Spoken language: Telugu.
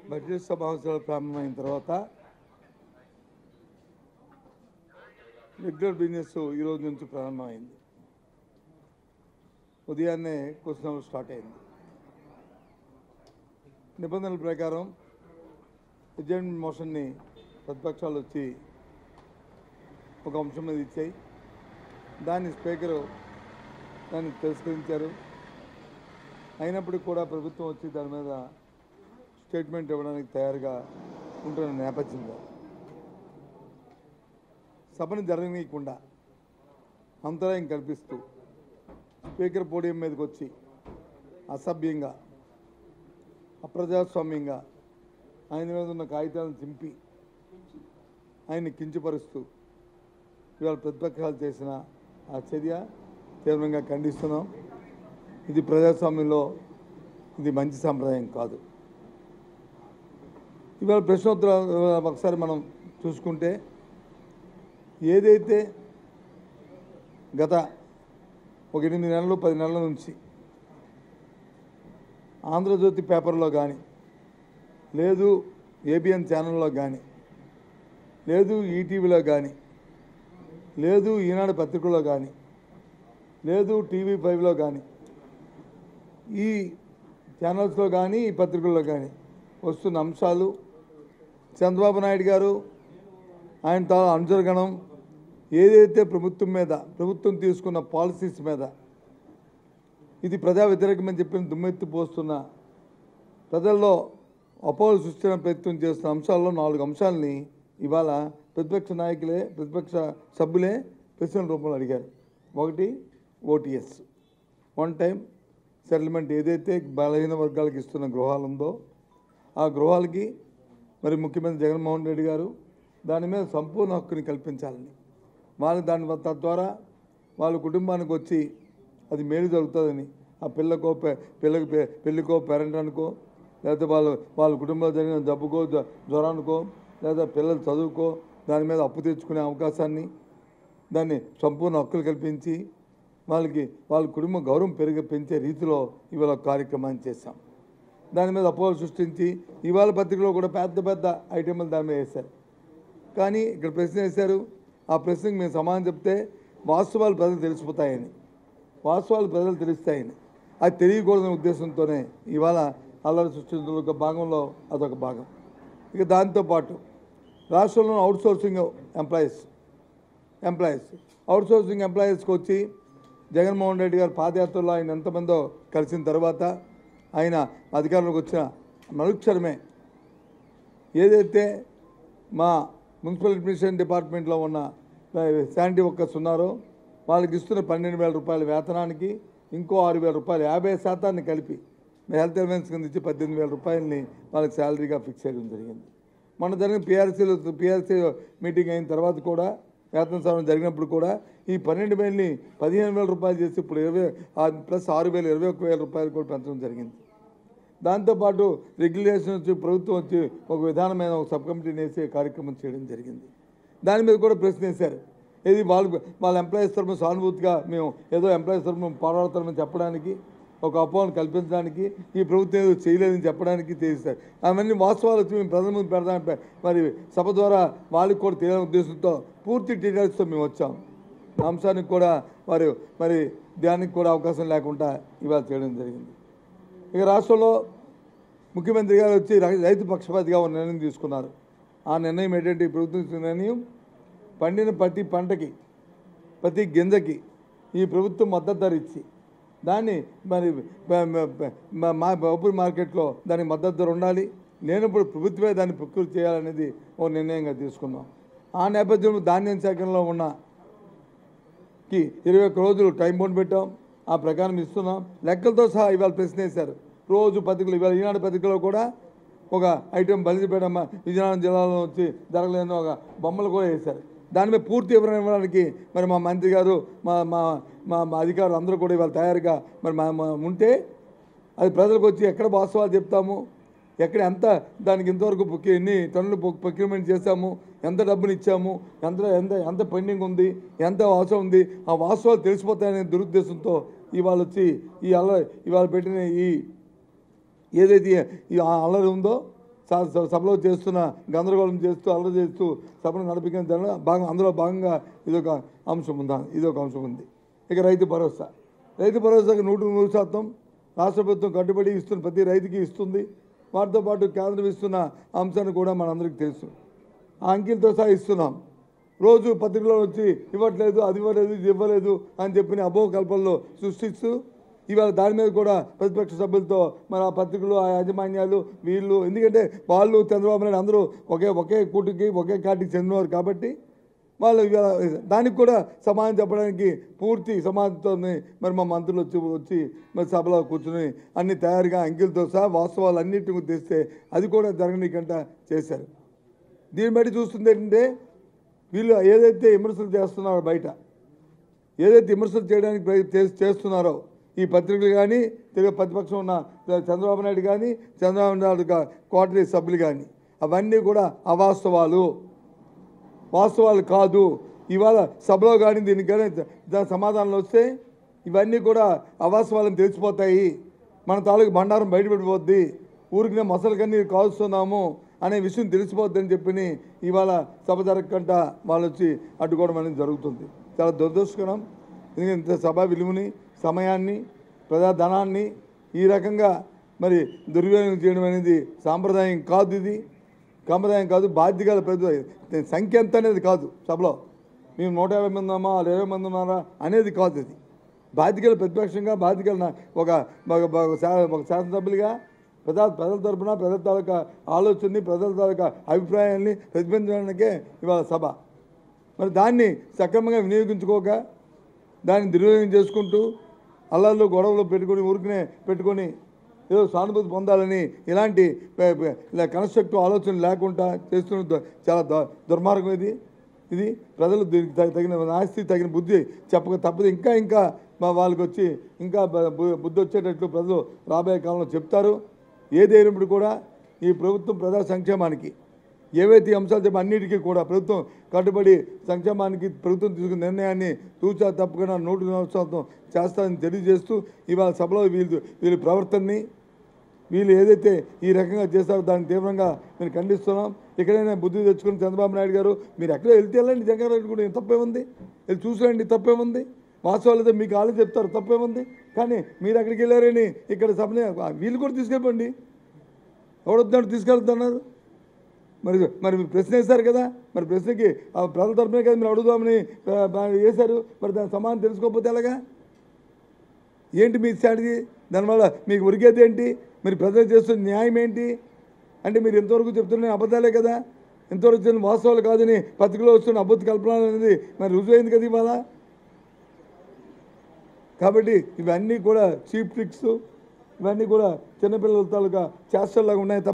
బడ్జెట్ సమావేశాలు ప్రారంభమైన తర్వాత రెగ్యులర్ బిజినెస్ ఈ రోజు నుంచి ప్రారంభమైంది. ఉదయాన్నే క్వశ్చన్ స్టార్ట్ అయింది. నిబంధనల ప్రకారం అడ్జర్న్మెంట్ మోషన్ని ప్రతిపక్షాలు వచ్చి ఒక అంశం మీద ఇచ్చాయి. దాన్ని స్పీకరు దాన్ని తిరస్కరించారు. అయినప్పటికీ కూడా ప్రభుత్వం వచ్చి దాని మీద స్టేట్మెంట్ ఇవ్వడానికి తయారుగా ఉంటున్న నేపథ్యంలో సభను జరగనీయకుండా అంతరాయం కల్పిస్తూ స్పీకర్ పోడియం మీదకి వచ్చి అసభ్యంగా అప్రజాస్వామ్యంగా ఆయన మీద ఉన్న కాగితాలను చింపి ఆయన్ని కించపరుస్తూ ఇవాళ ప్రతిపక్షాలు చేసిన ఆ చర్య తీవ్రంగా ఖండిస్తున్నాం. ఇది ప్రజాస్వామ్యంలో ఇది మంచి సాంప్రదాయం కాదు. ఇవాళ ప్రశ్నోత్తరాలు ఒకసారి మనం చూసుకుంటే ఏదైతే గత ఒక 8 నెలలు 10 నెలల నుంచి ఆంధ్రజ్యోతి పేపర్లో కానీ లేదు ఏబిఎన్ ఛానల్లో కానీ లేదు ఈటీవీలో కానీ లేదు ఈనాడు పత్రికలో కానీ లేదు TV5లో కానీ ఈ ఛానల్స్లో కానీ ఈ పత్రికల్లో కానీ వస్తున్న అంశాలు చంద్రబాబు నాయుడు గారు ఆయన అనుచరగణం ఏదైతే ప్రభుత్వం తీసుకున్న పాలసీస్ మీద ఇది ప్రజా వ్యతిరేకమని చెప్పిన దుమ్మెత్తి పోస్తున్న ప్రజల్లో అపోహలు సృష్టించడం ప్రయత్నం చేస్తున్న అంశాల్లో 4 అంశాలని ఇవాళ ప్రతిపక్ష సభ్యులే ప్రశ్నల రూపంలో అడిగారు. ఒకటి OTS, వన్ టైం సెటిల్మెంట్ ఏదైతే బలహీన వర్గాలకు ఇస్తున్న గృహాలు ఉందో ఆ గృహాలకి మరి ముఖ్యమంత్రి జగన్మోహన్ రెడ్డి గారు దాని మీద సంపూర్ణ హక్కుని కల్పించాలని వాళ్ళు తద్వారా వాళ్ళ కుటుంబానికి వచ్చి అది మేలు జరుగుతుందని ఆ పెళ్ళికో పేరెంట్ అనుకో లేకపోతే వాళ్ళ కుటుంబంలో జరిగిన జబ్బుకో జ్వరానికో లేదా పిల్లలు చదువుకో దాని మీద అప్పు తెచ్చుకునే అవకాశాన్ని దాన్ని సంపూర్ణ హక్కులు కల్పించి వాళ్ళ కుటుంబ గౌరవం పెంచే రీతిలో ఇవాళ కార్యక్రమాన్ని చేశాం. దాని మీద అపోహలు సృష్టించి ఇవాళ పత్రికలో కూడా పెద్ద ఐటెంలు దాని మీద వేశారు. కానీ ఇక్కడ ప్రశ్న వేశారు. ఆ ప్రశ్నకు మేము సమాధానం చెప్తే వాస్తవాలు ప్రజలు తెలుస్తాయని అది తెలియకూడదనే ఉద్దేశంతోనే ఇవాళ అల్లరి సృష్టించడం ఒక భాగంలో అదొక భాగం. ఇక దాంతోపాటు రాష్ట్రంలో అవుట్సోర్సింగ్ ఎంప్లాయీస్కి వచ్చి జగన్మోహన్ రెడ్డి గారు పాదయాత్రలో ఆయన ఎంతమందో కలిసిన తర్వాత ఆయన అధికారంలోకి వచ్చిన మరుక్షణమే ఏదైతే మా మున్సిపల్ అడ్మినిస్ట్రేషన్ డిపార్ట్మెంట్లో ఉన్న శానిటరీ వర్కర్స్ ఉన్నారో వాళ్ళకి ఇస్తున్న 12,000 రూపాయల వేతనానికి ఇంకో 6,000 రూపాయలు 50% కలిపి హెల్త్ అలవెన్స్ కింద ఇచ్చి 18,000 రూపాయలని వాళ్ళకి శాలరీగా ఫిక్స్ చేయడం జరిగింది. మొన్న జరిగిన పిఆర్సీ మీటింగ్ అయిన తర్వాత కూడా వేతన సవరణ జరిగినప్పుడు కూడా ఈ 12,000ని 15,000 రూపాయలు చేసి ఇప్పుడు 20 ప్లస్ 6,000 21,000 రూపాయలు కూడా పెంచడం జరిగింది. దాంతోపాటు రెగ్యులేషన్ వచ్చి ప్రభుత్వం వచ్చి ఒక విధానమైన ఒక సబ్ కమిటీని వేసి కార్యక్రమం చేయడం జరిగింది. దాని మీద కూడా ప్రశ్న వేశారు. ఇది వాళ్ళ ఎంప్లాయీస్ తరఫున సానుభూతిగా మేము ఏదో ఎంప్లాయీస్ తరఫున పోరాడతామని చెప్పడానికి ఒక అపోహను కల్పించడానికి ఈ ప్రభుత్వం ఏదో చేయలేదని చెప్పడానికి చేశారు. అవన్నీ వాస్తవాలు వచ్చి మేము ప్రజల ముందు పెడదాం మరి సభ ద్వారా వాళ్ళకి కూడా తెలియని ఉద్దేశంతో పూర్తి డీటెయిల్స్తో మేము వచ్చాం. అంశానికి కూడా మరి దానికి కూడా అవకాశం లేకుండా ఇవాళ చేయడం జరిగింది. ఇక రాష్ట్రంలో ముఖ్యమంత్రి గారు వచ్చి రైతు పక్షపాతిగా ఒక నిర్ణయం తీసుకున్నారు. ఆ నిర్ణయం ఏంటంటే ప్రభుత్వం నిర్ణయం పండిన ప్రతి పంటకి ప్రతి గింజకి ఈ ప్రభుత్వం మద్దతు ధర ఇచ్చి దాన్ని మరి ఓపెన్ మార్కెట్లో దానికి మద్దతు ధర ఉండాలి. లేనప్పుడు ప్రభుత్వమే దాన్ని ప్రకృతి చేయాలనేది ఓ నిర్ణయంగా తీసుకున్నాం. ఆ నేపథ్యంలో ధాన్యం సేకరణలో ఉన్నకి 21 రోజులు టైం బౌండ్ పెట్టాం. ఆ ప్రకారం ఇస్తున్నాం. లెక్కలతో సహా ఇవాళ ప్రశ్న వేశారు. రోజు పత్రికలు ఇవాళ ఈనాడు పత్రికలో కూడా ఒక ఐటెం బలిసిపేట విజయనగరం జిల్లాలో వచ్చి జరగలేని ఒక బొమ్మలు కూడా వేశారు. దాని మీద పూర్తి వివరణ ఇవ్వడానికి మరి మా మంత్రి గారు మా అధికారులు అందరూ కూడా ఇవాళ తయారుగా మరి ఉంటే అది ప్రజలకు వచ్చి ఎక్కడ వాస్తవాలు చెప్తాము, ఎక్కడ ఎంత దానికి ఇంతవరకు ఎన్ని టన్నులు ప్రొక్యూర్మెంట్ చేశాము, ఎంత డబ్బులు ఇచ్చాము, ఎంత పెండింగ్ ఉంది, ఎంత అవసరం ఉంది, ఆ వాస్తవాలు తెలిసిపోతాయనే దురుద్దేశంతో ఇవాళ వచ్చి ఇవాళ పెట్టిన ఏదైతే ఈ అల్లరి ఉందో సభలో చేస్తున్న గందరగోళం చేస్తూ అల్లరి చేస్తూ సభను నడిపించడం అందులో భాగంగా ఇదొక అంశం ఉంది. ఇక రైతు భరోసాకి 100% రాష్ట్ర ప్రభుత్వం కట్టుబడి ఇస్తున్న ప్రతి రైతుకి ఇస్తుంది. వాటితో పాటు కేంద్రం ఇస్తున్న అంశాన్ని కూడా మనందరికీ తెలుసు. ఆ అంకెలతో సహా ఇస్తున్నాం. రోజు పత్రికలో వచ్చి ఇవ్వట్లేదు, అది ఇవ్వలేదు, ఇది ఇవ్వలేదు అని చెప్పిన అపోహకల్పనలో సృష్టిస్తూ ఇవాళ దాని మీద కూడా ప్రతిపక్ష సభ్యులతో మరి ఆ పత్రికలు ఆ యాజమాన్యాలు వీళ్ళు, ఎందుకంటే వాళ్ళు చంద్రబాబు నాయుడు అందరూ ఒకే కూటికి ఒకే కాటికి చెందినవారు కాబట్టి వాళ్ళు ఇవాళ దానికి కూడా సమాధానం చెప్పడానికి పూర్తి సమాధానంతో మరి మా మంత్రులు వచ్చి మరి సభలో కూర్చుని అన్ని తయారుగా అంకెలతో సహా వాస్తవాలు అన్నింటిని తెస్తే అది కూడా జరగనీకంట చేశారు. దీన్ని బట్టి చూస్తుంది ఏంటంటే వీళ్ళు ఏదైతే విమర్శలు చేస్తున్నారో బయట ఏదైతే విమర్శలు చేయడానికి చేస్తున్నారో ఈ పత్రికలు కానీ ప్రతిపక్షం ఉన్న చంద్రబాబు నాయుడు కానీ చంద్రబాబు నాయుడు కోటరీ సభ్యులు కానీ అవన్నీ కూడా వాస్తవాలు కాదు. ఇవాళ సభలో కానీ దీనికి కానీ దాని సమాధానాలు వస్తే ఇవన్నీ కూడా అవాస్తవాలను తెలిసిపోతాయి. మన తాలూకు బండారం బయటపెట్టిపోద్ది, ఊరికి మసలు కన్నీ కాల్స్తున్నాము అనే విషయం తెలిసిపోద్దని చెప్పి ఇవాళ సభ జరగకుండా వాళ్ళు వచ్చి అడ్డుకోవడం అనేది జరుగుతుంది. చాలా దురదృష్టకరం. ఎందుకంటే సభ విలువని, సమయాన్ని, ప్రజాధనాన్ని ఈ రకంగా మరి దుర్వినియోగం చేయడం అనేది సాంప్రదాయం కాదు. ఇది సాంప్రదాయం కాదు. బాధ్యతల సంఖ్య ఎంత అనేది కాదు. సభలో మేము 150 మంది ఉన్నామా 20 మంది ఉన్నారా అనేది కాదు. ఇది బాధ్యతల ప్రతిపక్షంగా బాధ్యతల ఒక శాసనసభ్యులుగా ప్రజల తరపున ప్రజల తాలూకా ఆలోచనని, ప్రజల తాలూకా అభిప్రాయాన్ని ప్రతిబింబించడానికే ఇవాళ సభ. మరి దాన్ని సక్రమంగా వినియోగించుకోక దాన్ని దుర్వినియోగం చేసుకుంటూ అల్లర్లు గొడవలు పెట్టుకొని ఏదో సానుభూతి పొందాలని ఇలాంటి కన్స్ట్రక్టివ్ ఆలోచన లేకుండా చేస్తున్న చాలా దుర్మార్గం ఇది. ప్రజలు దీనికి తగిన నాస్తి తగిన బుద్ధి చెప్పక తప్పదు. ఇంకా వాళ్ళకి వచ్చి ఇంకా బుద్ధి వచ్చేటట్లు ప్రజలు రాబోయే కాలంలో చెప్తారు. ఏదైనప్పుడు కూడా ఈ ప్రభుత్వం ప్రజా సంక్షేమానికి ఏవైతే అంశాలు చెప్పి అన్నిటికీ కూడా ప్రభుత్వం కట్టుబడి సంక్షేమానికి ప్రభుత్వం తీసుకున్న నిర్ణయాన్ని తూచా తప్పకుండా 100% చేస్తారని తెలియజేస్తూ ఇవాళ సభలో వీళ్ళ ప్రవర్తనని వీళ్ళు ఏదైతే ఈ రకంగా చేస్తారో దాన్ని తీవ్రంగా మేము ఖండిస్తున్నాం. ఎక్కడైనా బుద్ధి తెచ్చుకుని చంద్రబాబు నాయుడు గారు మీరు ఎక్కడ వెళ్తే వెళ్ళండి, జగన్ కూడా తప్పేముంది, వెళ్ళి చూసిరండి, తప్పేముంది, వాస్తవాలు అయితే మీకు ఆలోచన చెప్తారు, తప్పేముంది. కానీ మీరు అక్కడికి వెళ్ళారని ఇక్కడ సభని వీళ్ళు కూడా తీసుకెళ్ళండి, ఎవడొద్దాడు తీసుకెళ్తున్నారు. మరి ప్రశ్న వేస్తారు కదా, మరి ప్రశ్నకి ప్రజల తరపునే కదా మీరు అడుగుదామని వేశారు. మరి దాని సమాధానం తెలుసుకోకపోతే ఎలాగా? ఏంటి మీ స్ట్రాటజీ? దానివల్ల మీకు ఉరిగేది ఏంటి? మీరు ప్రజలు చేస్తున్న న్యాయం ఏంటి? అంటే మీరు ఎంతవరకు చెప్తున్న అబద్ధాలే కదా, ఎంతవరకు చెప్తున్న వాస్తవాలు కాదని పత్రికలో వస్తున్న అబద్ధ కల్పన అనేది మరి రుజువైంది కదా ఇవాళ. కాబట్టి ఇవన్నీ కూడా చీప్ ట్రిక్స్, ఇవన్నీ కూడా చిన్నపిల్లల తాలూకా చేష్టల్లాగా ఉన్నాయి.